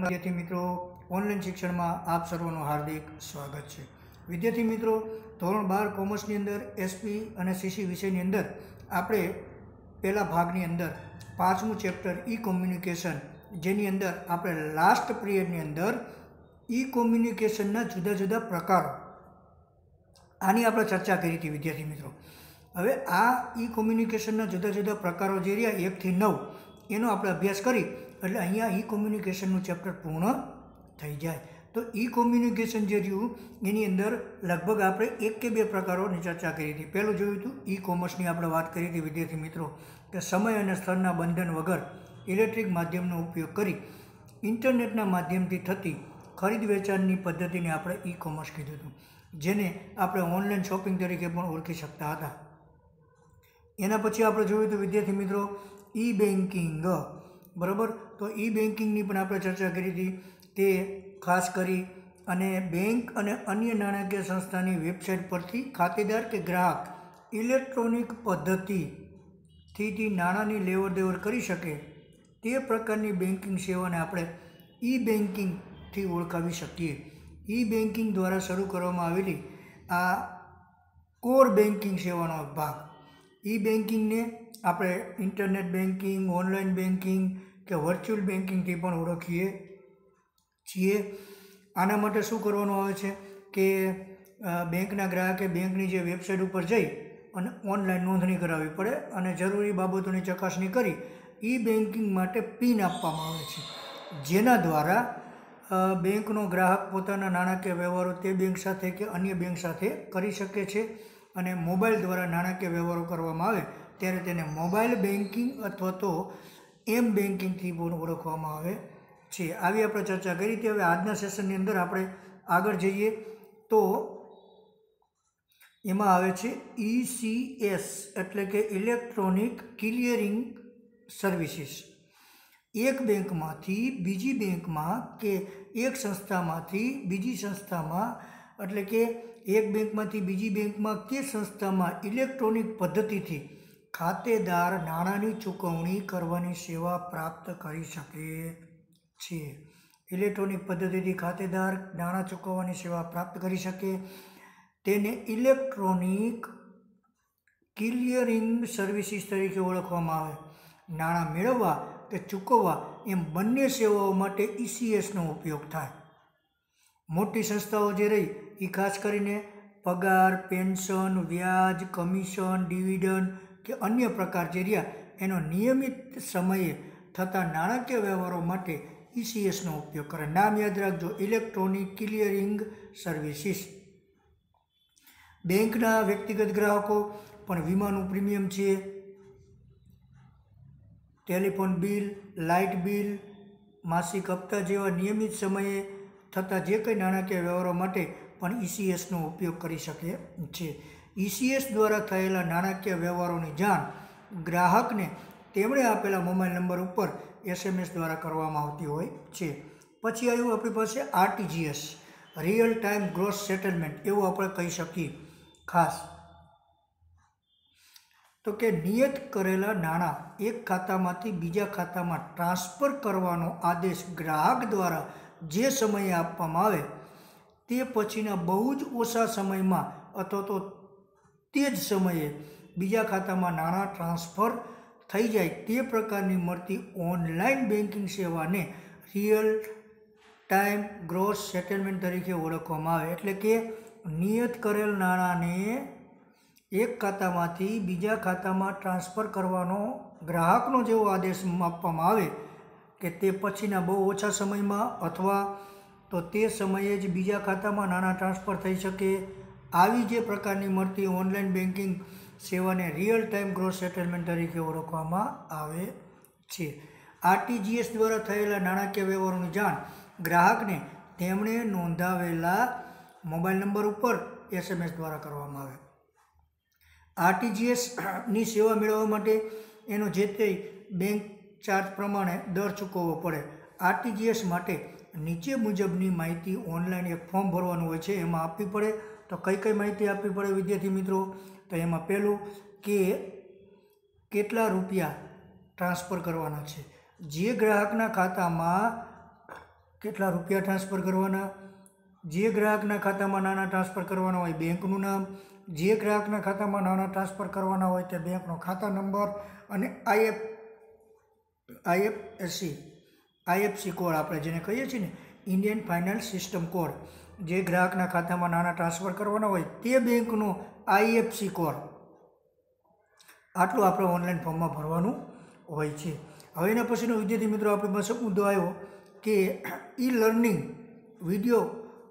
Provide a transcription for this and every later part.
विद्यार्थी मित्रों ऑनलाइन शिक्षण में आप सर्वનું हार्दिक स्वागत है। विद्यार्थी मित्रों ધોરણ 12 કોમર્સની અંદર એસપી અને સીસી વિષયની અંદર આપણે પહેલા ભાગની અંદર પાંચમું ચેપ્ટર ઈ કોમ્યુનિકેશન જેની અંદર આપણે લાસ્ટ પીરિયડની અંદર ઈ કોમ્યુનિકેશનના જુદા જુદા પ્રકારો આની આપણે ચર્ચા કરી હતી વિદ્યાર્થી મિત્રો। હવે આ ઈ કોમ્યુનિકેશનના જુદા જુદા પ્રકારો જે રહ્યા 1 થી 9 એનો આપણે અભ્યાસ કરી એટલે અહીંયા ઈ કોમ્યુનિકેશનનું ચેપ્ટર પૂર્ણ થઈ જાય। तो ई कोम्युनिकेशन जे रह्यु एनी अंदर लगभग आपणे 1 के 2 प्रकारोनी चर्चा करी थी। पहलुं जोयुं हतुं ई कॉमर्सनी आपणे वात करी थी विद्यार्थी मित्रों के समय अने स्थळना बंधन वगर इलेक्ट्रिक माध्यमनो उपयोग करी इंटरनेटना माध्यमथी थती खरीद वेचाणनी पद्धतिने आपणे ई कॉमर्स कीधुं हतुं, जेने आपणे ऑनलाइन शॉपिंग तरीके पण ओळखी शकता हता। एना पछी आपणे जोयुं हतुं विद्यार्थी मित्रों ई बेंकिंग, बराबर। तो ई बेंकिंगनी पण आपणे चर्चा करी थी ते खास करी अने बैंक अने अन्य नाणाकीय संस्थानी वेबसाइट परथी खातेदार के ग्राहक इलेक्ट्रॉनिक पद्धति थी नाणांनी लेवड़ देवड़ करी शके ते प्रकारनी बेंकिंग सेवाने आपणे ई बेंकिंग थी ओळखावी शकीए। ई बेंकिंग द्वारा शरू करवामां आवेली आ कोर बेंकिंग सेवानो भाग। ई बेंकिंग ने आपणे इंटरनेट बेंकिंग, ऑनलाइन बेंकिंग के वर्च्युअल बेंकिंग थी पण ओळखीए छीए। आना माटे शुं करवानुं आवे छे के बेंकना ग्राहके बेंकनी जे वेबसाइट पर जई अने ऑनलाइन नोंधणी करावी पड़े अने जरूरी बाबतोनी चकासणी करी ई बेंकिंग माटे पीन आपवामां आवे छे, जेना द्वारा बेंकनो ग्राहक पोताना नाणाकीय व्यवहारो ते बेंक साथे के अन्य बेंक साथे करी शके छे अने मोबाइल द्वारा नाणाकीय व्यवहारो करवामां आवे त्यारे तेने मोबाइल बेंकिंग अथवा तो एम बेंकिंग थी पण ओळखवामां आवे छे। आवी आपणे चर्चा करी थी। हवे आजना सेशननी अंदर आपणे आगळ जईए तो एमां आवे छे ECS एटले के इलेक्ट्रॉनिक क्लियरिंग सर्विसीस। एक बेंकमांथी बीजी बेंकमां के एक संस्थामांथी बीजी संस्थामां एटले के एक बेंकमांथी बीजी बेंकमां के संस्थामां इलेक्ट्रॉनिक पद्धतिथी खातेदार नाणांनी चूकवणी करवानी सेवा प्राप्त करी शके छे। इलेक्ट्रॉनिक पद्धतिथी खातेदार नाणां चूकवવાની सेवा प्राप्त करी शके तेने इलेक्ट्रॉनिक क्लियरिंग सर्विसीस तरीके ओळखवामां आवे। नाणां मेळववा के चूकववा एम बंने सेवाओ माटे ECS नो उपयोग थाय। मोटी संस्थाओ जे रही ई खास करीने पगार, पेन्शन, व्याज, कमीशन, डिविडंड के अन्य प्रकार जे रह्या एनो नियमित समये थता नाणाकीय व्यवहारो माटे ECS नो उपयोग करे। नाम याद राखजो, इलेक्ट्रॉनिक क्लियरिंग सर्विसीस। बेंकना व्यक्तिगत ग्राहको पण वीमानुं प्रीमियम छे, टेलिफोन बिल, लाइट बिल, मासिक हप्ता जेवा नियमित समये थता जे कंई नाणाकीय व्यवहारो माटे पण ECS नो उपयोग करी शके छे। ECS द्वारा थयेला नाणाकीय व्यवहारोनी जाण ग्राहकने तेमणे आपेला मोबाइल नंबर पर SMS द्वारा करवामां आवती होय छे। पछी आव्युं आपणी पासे RTGS real time gross settlement एवुं आपणे कही शकीए। खास तो के नियत करेला नाणां एक खातामांथी बीजा खातामां ट्रांसफर करवानो आदेश ग्राहक द्वारा जे समये आपवामां आवे ते पछीना बहु ज ओछा समयमां अथवा तो ते ज समये बीजा खातामां नाणां ट्रांसफर थई जाए ते प्रकारनी मळती ऑनलाइन बेंकिंग सेवा ने रियल टाइम ग्रोस सेटलमेंट तरीके ओळखवामां आवे। एटले के नियत करेल नाणांने एक खातामांथी बीजा खातामां ट्रांसफर करवानो ग्राहकनो जेवो आदेश आपवामां आवे के ते पछीना बहु ओछा समयमां अथवा तो ते समये ज बीजा खातामां नाणां ट्रांसफर थई शके आवी जे प्रकारनी मळती ऑनलाइन बेंकिंग सेवाने रियल टाइम ग्रोस सेटलमेंट तरीके ओळखवामां आवे छे। RTGS द्वारा थयेला नाणाकीय व्यवहारोनी जाण ग्राहकने तेमणे नोंधावेला मोबाइल नंबर पर SMS द्वारा करवामां आवे। RTGS नी सेवा मेळववा माटे एनो जे ते बेंक चार्ज प्रमाणे दर चूकवવો પડે। RTGS माटे नीचे मुजबनी माहिती ऑनलाइन एक फॉर्म भरवानुं होय छे, एमां आपवी पड़े। तो कई कई माहिती आपवी पड़े विद्यार्थी मित्रों? तो एमां पहेलुं के केटला रुपया ट्रांसफर करवाना छे, जे ग्राहकना खातामां કેટલા રૂપિયા ટ્રાન્સફર કરવાના, જે ગ્રાહકના ખાતામાં નાણાં ટ્રાન્સફર કરવાના હોય બેંકનું નામ, જે ગ્રાહકના ખાતામાં નાણાં ટ્રાન્સફર કરવાના હોય તે બેંકનો ખાતા નંબર અને આઈએફએસસી કોડ આપણે જેને કહીએ છીએ ને ઇન્ડિયન ફાઇનાન્સ સિસ્ટમ કોડ, જે ગ્રાહકના ખાતામાં નાણાં ટ્રાન્સફર કરવાના હોય તે બેંકનો આઈએફસી કોડ, આટલું આપણે ઓનલાઈન ફોર્મમાં ભરવાનું હોય છે. હવે એના પછીનો વિદ્યાર્થી મિત્રો આપણી પાસે મુદ્દો આવ્યો કે ઈ લર્નિંગ વિડીયો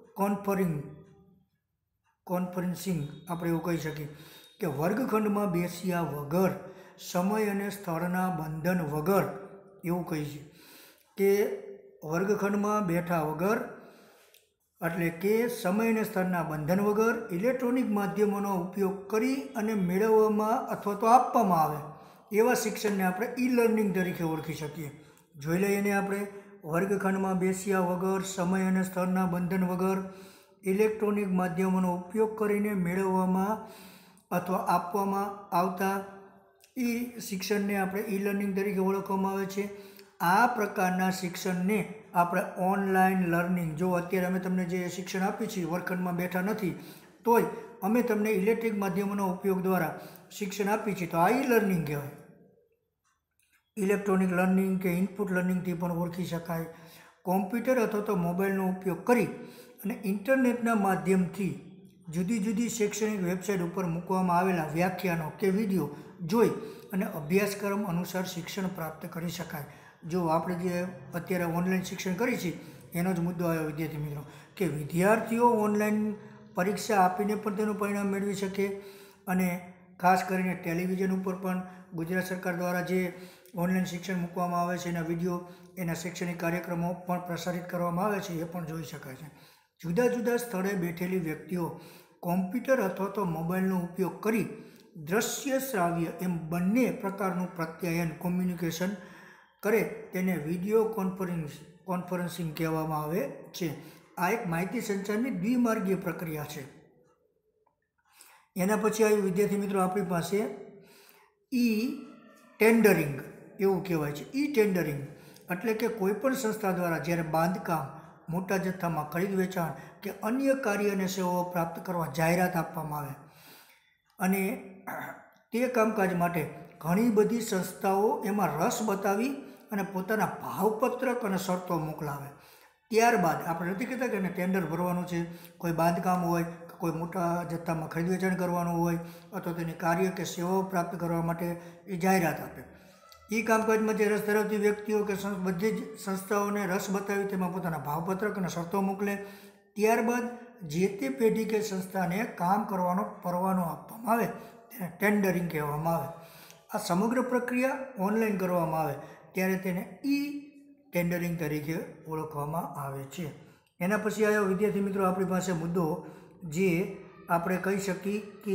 કોન્ફરન્સિંગ આપણે એવું કહી શકીએ કે વર્ગખંડમાં બેસ્યા વગર, સમય અને સ્થળના બંધન વગર, એવું કહી છે કે વર્ગખંડમાં બેઠા વગર એટલે કે સમય અને સ્થળના બંધન વગર ઇલેક્ટ્રોનિક માધ્યમોનો ઉપયોગ કરી અને મેળવવામાં અથવા તો આપવામાં આવે એવા શિક્ષણને આપણે ઈ લર્નિંગ તરીકે ઓળખી શકીએ. જોઈ લઈએ એને આપણે. વર્ગખંડમાં બેસ્યા વગર, સમય અને સ્થળના બંધન વગર ઇલેક્ટ્રોનિક માધ્યમોનો ઉપયોગ કરીને મેળવવામાં અથવા આપવામાં આવતા ઈ શિક્ષણને આપણે ઈ લર્નિંગ તરીકે ઓળખવામાં આવે છે. આ પ્રકારના શિક્ષણને આપણે ઓનલાઈન લર્નિંગ, જો અત્યારે અમે તમને જે શિક્ષણ આપીએ છીએ વર્ગખંડમાં બેઠા નથી તોય અમે તમને ઇલેક્ટ્રિક માધ્યમોના ઉપયોગ દ્વારા શિક્ષણ આપીએ છીએ તો આ ઈ લર્નિંગ કહેવાય. ઇલેક્ટ્રોનિક લર્નિંગ કે ઇનપુટ લર્નિંગથી પણ ઓળખી શકાય. કોમ્પ્યુટર અથવા તો મોબાઈલનો ઉપયોગ કરી અને ઇન્ટરનેટના માધ્યમથી જુદી જુદી શૈક્ષણિક વેબસાઇટ ઉપર મૂકવામાં આવેલા વ્યાખ્યાનો કે વિડીયો જોઈ અને અભ્યાસક્રમ અનુસાર શિક્ષણ પ્રાપ્ત કરી શકાય. જો આપણે જે અત્યારે ઓનલાઈન શિક્ષણ કરી છે એનો જ મુદ્દો આવ્યો વિદ્યાર્થી મિત્રો કે વિદ્યાર્થીઓ ઓનલાઈન પરીક્ષા આપીને પણ તેનું પરિણામ મેળવી શકે અને ખાસ કરીને ટેલિવિઝન ઉપર પણ ગુજરાત સરકાર દ્વારા જે ઓનલાઈન શિક્ષણ મૂકવામાં આવે છે એના વિડીયો, એના શૈક્ષણિક કાર્યક્રમો પણ પ્રસારિત કરવામાં આવે છે એ પણ જોઈ શકાય છે. જુદા જુદા સ્થળે બેઠેલી વ્યક્તિઓ કોમ્પ્યુટર અથવા તો મોબાઈલનો ઉપયોગ કરી દ્રશ્ય શ્રાવ્ય એમ બંને પ્રકારનું પ્રત્યાયન કોમ્યુનિકેશન કરે તેને વિડીયો કોન્ફરન્સિંગ કહેવામાં આવે છે. આ એક માહિતી સંચારની દ્વિમાર્ગીય પ્રક્રિયા છે. એના પછી આવ્યું વિદ્યાર્થી મિત્રો આપણી પાસે ઈ ટેન્ડરિંગ, એવું કહેવાય છે. ઈ ટેન્ડરિંગ એટલે કે કોઈપણ સંસ્થા દ્વારા જ્યારે બાંધકામ, મોટા જથ્થામાં ખરીદ વેચાણ કે અન્ય કાર્ય અને સેવાઓ પ્રાપ્ત કરવા જાહેરાત આપવામાં આવે અને તે કામકાજ માટે ઘણી બધી સંસ્થાઓ એમાં રસ બતાવી અને પોતાના ભાવપત્રક અને શરતો મોકલાવે. ત્યારબાદ આપણે નથી કહેતા કે એને ટેન્ડર ભરવાનું છે, કોઈ બાંધકામ હોય, કોઈ મોટા જથ્થામાં ખરીદ વેચાણ કરવાનું હોય અથવા તેની કાર્ય કે સેવાઓ પ્રાપ્ત કરવા માટે એ જાહેરાત આપે. એ કામકાજમાં જે રસ ધરાવતી વ્યક્તિઓ કે બધી જ સંસ્થાઓને રસ બતાવી તેમાં પોતાના ભાવપત્રક અને શરતો મોકલે. ત્યારબાદ જે તે પેઢી કે સંસ્થાને કામ કરવાનો પરવાનો આપવામાં આવે તેને ટેન્ડરિંગ કહેવામાં આવે. આ સમગ્ર પ્રક્રિયા ઓનલાઈન કરવામાં આવે ત્યારે તેને ઈ ટેન્ડરિંગ તરીકે ઓળખવામાં આવે છે. એના પછી આવ્યો વિદ્યાર્થી મિત્રો આપણી પાસે મુદ્દો જે આપણે કહી શકીએ કે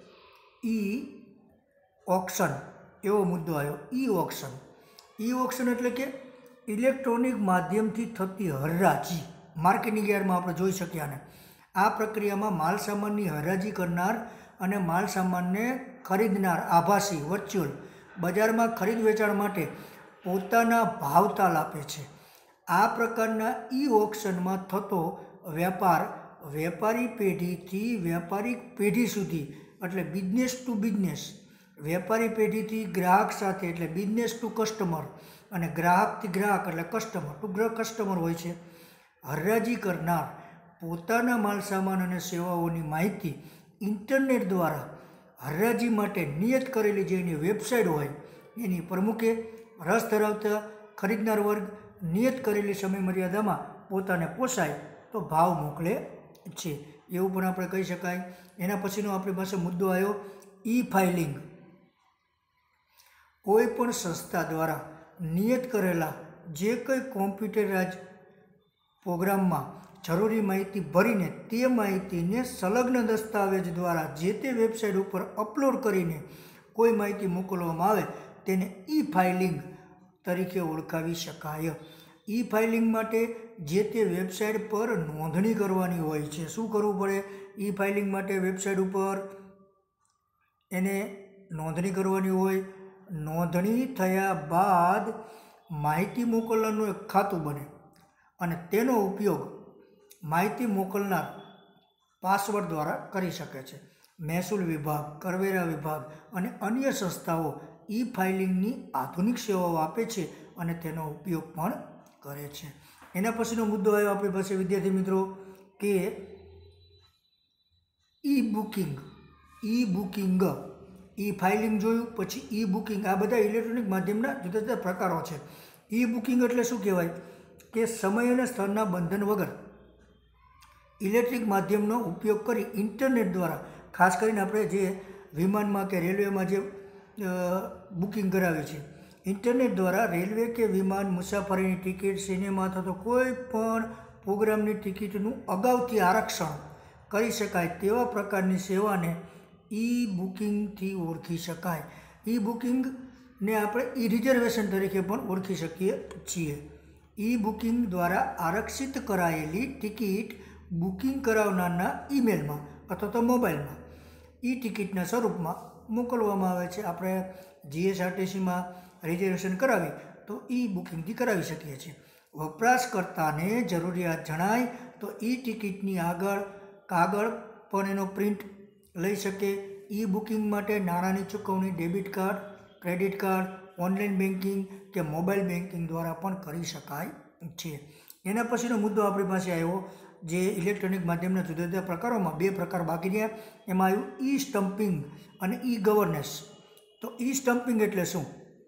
ઈ ઓક્શન, એવો મુદ્દો આવ્યો. ઈ ઓક્શન એટલે કે ઇલેક્ટ્રોનિક માધ્યમથી થતી હરાજી. માર્કેટિંગ યાર્ડમાં આપણે જોઈ શકીએ આને. આ પ્રક્રિયામાં માલસામાનની હરાજી કરનાર અને માલસામાનને ખરીદનાર આભાસી વર્ચ્યુઅલ બજારમાં ખરીદ વેચાણ માટે પોતાના ભાવતાલ આપે છે. આ પ્રકારના ઈ ઓક્શનમાં થતો વ્યાપાર વેપારી પેઢીથી વ્યાપારિક પેઢી સુધી એટલે બિઝનેસ ટુ બિઝનેસ, વેપારી પેઢીથી ગ્રાહક સાથે એટલે બિઝનેસ ટુ કસ્ટમર અને ગ્રાહકથી ગ્રાહક એટલે કસ્ટમર ટુ કસ્ટમર હોય છે. હરાજી કરનાર પોતાના માલસામાન અને સેવાઓની માહિતી ઇન્ટરનેટ દ્વારા હરાજી માટે નિયત કરેલી જે એની વેબસાઇટ હોય એની પ્રમુખે રસ ધરાવતા ખરીદનાર વર્ગ નિયત કરેલી સમયમર્યાદામાં પોતાને પોસાય તો ભાવ મોકલે છે, એવું પણ આપણે કહી શકાય. એના પછીનો આપણી પાસે મુદ્દો આવ્યો ઈ ફાઇલિંગ. કોઈ પણ સંસ્થા દ્વારા નિયત કરેલા જે કંઈ કોમ્પ્યુટરાઇઝ પ્રોગ્રામમાં જરૂરી માહિતી ભરીને તે માહિતીને સંલગ્ન દસ્તાવેજ દ્વારા જે તે વેબસાઇટ ઉપર અપલોડ કરીને કોઈ માહિતી મોકલવામાં આવે તેને ઈ ફાઇલિંગ તરીકે ઓળખાવી શકાય. ઈ ફાઇલિંગ માટે જે તે વેબસાઇટ પર નોંધણી કરવાની હોય છે. શું કરવું પડે? ઈ ફાઇલિંગ માટે વેબસાઇટ ઉપર એને નોંધણી કરવાની હોય. નોંધણી થયા બાદ માહિતી મોકલવાનું એક ખાતું બને. અને તેનો ઉપયોગ માહિતી મોકલનાર પાસવર્ડ દ્વારા કરી શકે છે. મહેસૂલ વિભાગ, કરવેરા વિભાગ અને અન્ય સંસ્થાઓ ઈ ફાઇલિંગની આધુનિક સેવાઓ આપે છે અને તેનો ઉપયોગ પણ કરે છે. એના પછીનો મુદ્દો આવ્યો આપણી પાસે વિદ્યાર્થી મિત્રો કે ઈ બુકિંગ. ઈ ફાઇલિંગ જોયું, પછી ઈ બુકિંગ. આ બધા ઇલેક્ટ્રોનિક માધ્યમના જુદા જુદા પ્રકારો છે. ઈ બુકિંગ એટલે શું કહેવાય કે સમય અને સ્થળના બંધન વગર ઇલેક્ટ્રિક માધ્યમનો ઉપયોગ કરી ઇન્ટરનેટ દ્વારા, ખાસ કરીને આપણે જે વિમાનમાં કે રેલવેમાં જે બુકિંગ કરાવે છે, ઇન્ટરનેટ દ્વારા રેલવે કે વિમાન મુસાફરીની ટિકિટ, સિનેમા અથવા તો કોઈ પણ પ્રોગ્રામની ટિકિટનું અગાઉથી આરક્ષણ કરી શકાય તેવા પ્રકારની સેવાને ઈ બુકિંગથી ઓળખી શકાય. ઈ બુકિંગને આપણે ઈ રિઝર્વેશન તરીકે પણ ઓળખી શકીએ છીએ. ઈ બુકિંગ દ્વારા આરક્ષિત કરાયેલી ટિકિટ બુકિંગ કરાવનારના ઈમેલમાં અથવા તો મોબાઈલમાં ઈ ટિકિટના સ્વરૂપમાં મોકલવામાં આવે છે. આપણે જીએસઆરટીસીમાં રિઝર્વેશન કરાવી તો ઈ બુકિંગથી કરાવી શકીએ છીએ. વપરાશકર્તાને જરૂરિયાત જણાય તો ઈ ટિકિટની કાગળ પણ એનો પ્રિન્ટ લઈ શકે. ઈ બુકિંગ માટે નાણાંની ચૂકવણી debit card, credit card, online banking કે મોબાઈલ બેન્કિંગ દ્વારા પણ કરી શકાય છે. એના પછીનો મુદ્દો આપણી પાસે આવ્યો જે ઇલેક્ટ્રોનિક માધ્યમના જુદા જુદા પ્રકારોમાં 2 પ્રકાર બાકી રહ્યા. એમાં આવ્યું ઈ સ્ટમ્પિંગ અને ઈ ગવર્નન્સ. તો ઈ સ્ટમ્પિંગ એટલે શું?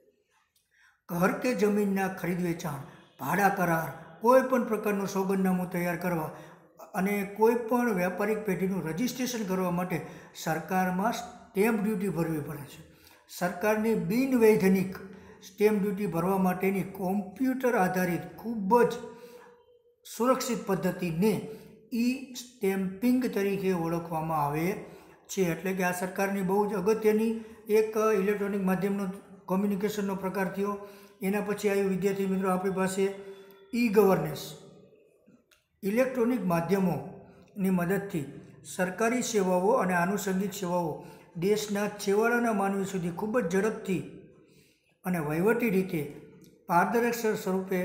ઘર કે જમીનના ખરીદ વેચાણ, ભાડા કરાર, કોઈ પણ પ્રકારનું સોગંદનામું તૈયાર કરવા અને કોઈ પણ વ્યાપારિક પેઢીનું રજિસ્ટ્રેશન કરવા માટે સરકારમાં સ્ટેમ્પ ડ્યુટી ભરવી પડે છે. સરકારની બિનવૈધાનિક સ્ટેમ્પ ડ્યુટી ભરવા માટેની કોમ્પ્યુટર આધારિત ખૂબ જ સુરક્ષિત પદ્ધતિને ઈ સ્ટેમ્પિંગ તરીકે ઓળખવામાં આવે છે. એટલે કે આ સરકારની બહુ જ અગત્યની એક ઇલેક્ટ્રોનિક માધ્યમનો કોમ્યુનિકેશનનો પ્રકાર થયો. એના પછી આવ્યું વિદ્યાર્થી મિત્રો આપણી પાસે ઈ ગવર્નન્સ. ઇલેક્ટ્રોનિક માધ્યમોની મદદથી સરકારી સેવાઓ અને આનુષંગિક સેવાઓ દેશના છેવાડાના માનવી સુધી ખૂબ જ ઝડપથી અને વહીવટી રીતે પારદર્શક સ્વરૂપે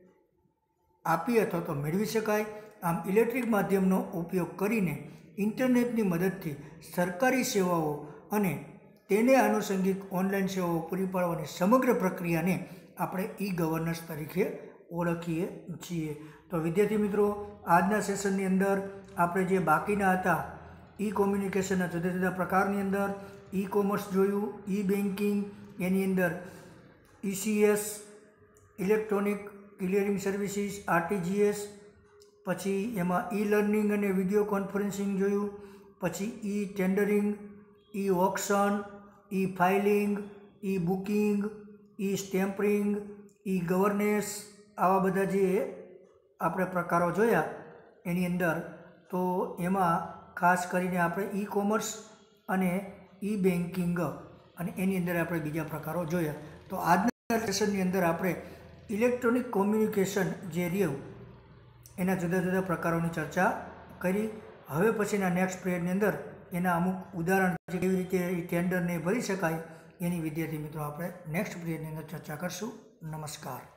આપી અથવા તો મેળવી શકાય. આમ ઇલેક્ટ્રિક માધ્યમનો ઉપયોગ કરીને ઇન્ટરનેટની મદદથી સરકારી સેવાઓ અને તેને આનુષંગિક ઓનલાઈન સેવાઓ પૂરી પાડવાની સમગ્ર પ્રક્રિયાને આપણે ઈ ગવર્નન્સ તરીકે ઓળખીએ છીએ. તો વિદ્યાર્થી મિત્રો, આજના સેશનની અંદર આપણે જે બાકીના હતા ઈ કોમ્યુનિકેશનના જુદા જુદા પ્રકારની અંદર ઈ કોમર્સ જોયું, ઈ બેન્કિંગ, એની અંદર ECS electronic clearing services, RTGS, પછી એમાં ઈ લર્નિંગ અને વિડીયો કોન્ફરન્સિંગ જોયું, પછી e tendering, e auction, e filing, e booking, e stamping, e governance, આવા બધા જે આપણે પ્રકારો જોયા એની અંદર. તો એમાં ખાસ કરીને આપણે ઈ કોમર્સ અને ઈ બેન્કિંગ અને એની અંદર આપણે બીજા પ્રકારો જોયા. તો આજના સેશનની અંદર આપણે ઇલેક્ટ્રોનિક કોમ્યુનિકેશન જે રહ્યું એના જુદા જુદા પ્રકારોની ચર્ચા કરી. હવે પછીના નેક્સ્ટ પિરિયડની અંદર એના અમુક ઉદાહરણ કેવી રીતે એ ટેન્ડરને ભરી શકાય એની વિદ્યાર્થી મિત્રો આપણે નેક્સ્ટ પિરિયડની અંદર ચર્ચા કરશું. નમસ્કાર.